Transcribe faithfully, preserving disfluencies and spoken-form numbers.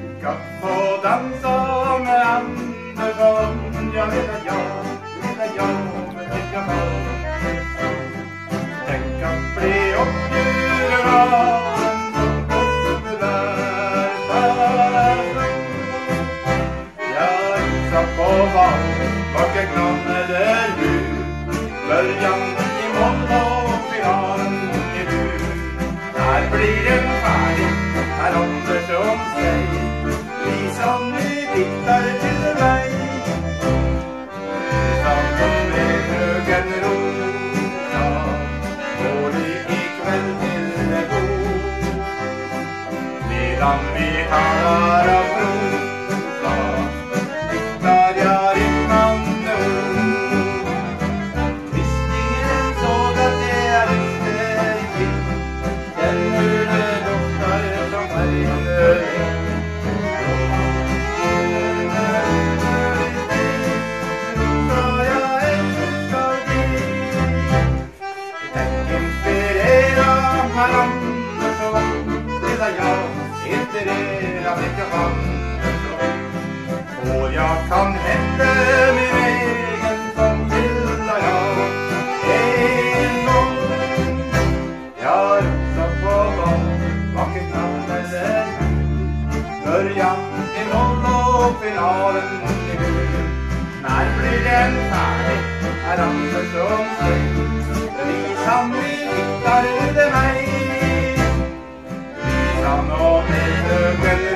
Tänk att få dansa med Andersson. Jag vet att jag, vet att jag, vet jag var. Tänk att bli uppbjuden av en så populär person. Jag rusar på val, vackert namn eller hur. Början i mål och finalen i hur. Här blir den färdig, här Andersson säg. Vi som ni tittar till mig. Vi som kom med högen rosa. Går ni ikväll till det god. Medan vi talar av rosa. Tittar jag rimmande ord. Visst ingen såg att det är inte riktigt. Den hur det luktar som färgande. Inspirera vilka Andersson. Och jag kan hända min egen sång gillar jag en gång. Jag rusar på gång, vackert namn eller början i noll och finalen i hur. När blir den färdig, är Andersson säg. Visa mig, hittar du det mig. Visa mig med högen